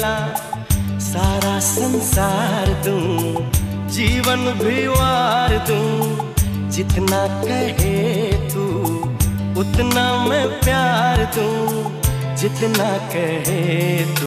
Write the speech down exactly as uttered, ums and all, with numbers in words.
कहेला सारा संसार दूं, जीवन भी वार दूं। जितना कहे तू उतना मैं प्यार दूं, जितना कहे तू।